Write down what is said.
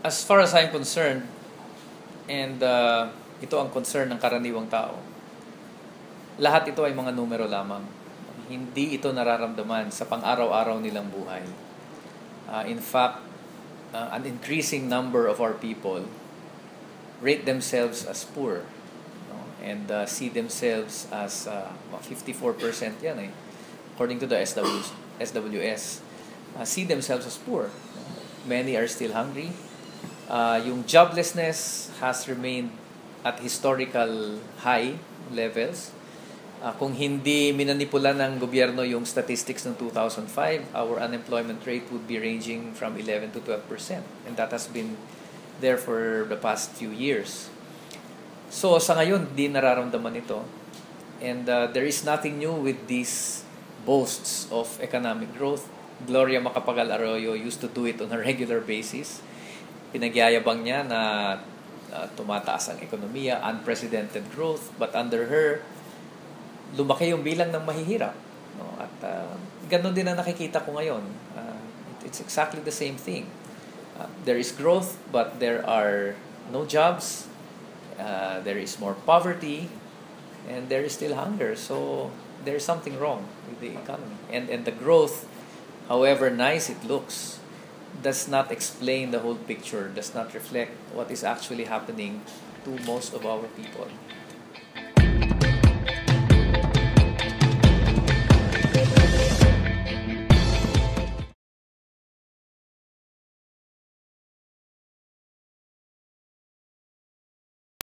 As far as I'm concerned, and ito ang concern ng karaniwang tao, lahat ito ay mga numero lamang. Hindi ito nararamdaman sa pang-araw-araw nilang buhay. In fact, an increasing number of our people rate themselves as poor, no? And see themselves as 54% yan according to the SWS, see themselves as poor. Many are still hungry. Yung joblessness has remained at historical high levels. Kung hindi minanipula ng gobyerno yung statistics ng 2005, our unemployment rate would be ranging from 11 to 12%. And that has been there for the past few years. So sa ngayon, di nararamdaman ito. And there is nothing new with these boasts of economic growth. Gloria Macapagal Arroyo used to do it on a regular basis. Pinagyayabang niya na tumataas ang ekonomiya, unprecedented growth, but under her, lumaki yung bilang ng mahihirap. No? At ganun din ang nakikita ko ngayon. It's exactly the same thing. There is growth, but there are no jobs. There is more poverty, and there is still hunger. So there is something wrong with the economy. And the growth, however nice it looks, does not explain the whole picture, does not reflect what is actually happening to most of our people.